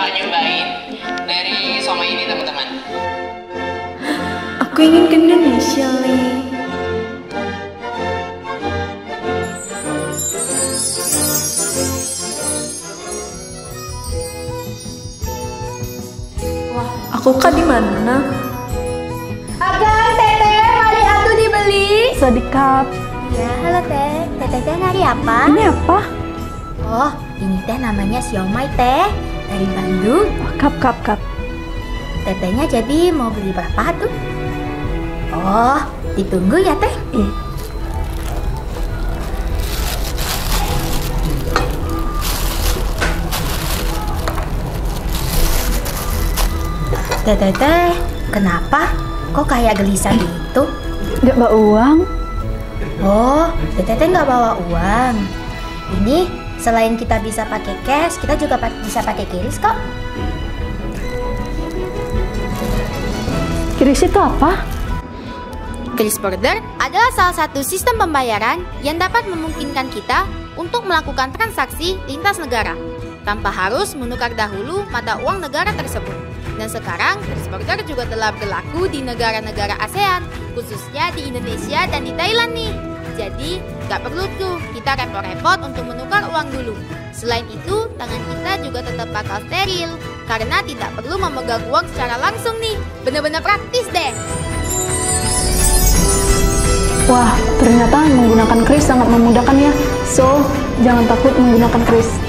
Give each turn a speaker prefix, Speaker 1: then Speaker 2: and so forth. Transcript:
Speaker 1: nyobain dari somai ini teman-teman.
Speaker 2: Aku ingin ke Indonesia, Le. Wah, aku kan di mana?
Speaker 3: Agang, Teteh, mari atuh dibeli.
Speaker 2: Sadikap.
Speaker 3: Ya, halo Teh. Teteh teh nyari apa?
Speaker 2: Ini apa?
Speaker 3: Oh, ini teh namanya siomay Teh. Dari Bandung.
Speaker 2: Oh, kap.
Speaker 3: Tetehnya jadi mau beli berapa tuh? Oh, ditunggu ya Teh. Teteh, kenapa? Kok kayak gelisah gitu?
Speaker 2: Gak bawa uang.
Speaker 3: Oh, Teteh nggak bawa uang. Ini selain kita bisa pakai cash, kita juga bisa pakai QRIS kok.
Speaker 2: QRIS itu apa?
Speaker 3: QRIS Border adalah salah satu sistem pembayaran yang dapat memungkinkan kita untuk melakukan transaksi lintas negara tanpa harus menukar dahulu mata uang negara tersebut. Dan sekarang QRIS Border juga telah berlaku di negara-negara ASEAN, khususnya di Indonesia dan di Thailand nih. Jadi, gak perlu tuh kita repot-repot untuk menukar uang dulu. Selain itu, tangan kita juga tetap bakal steril karena tidak perlu memegang uang secara langsung nih. Bener-bener praktis deh.
Speaker 2: Wah, ternyata menggunakan QRIS sangat memudahkan ya. So, jangan takut menggunakan QRIS.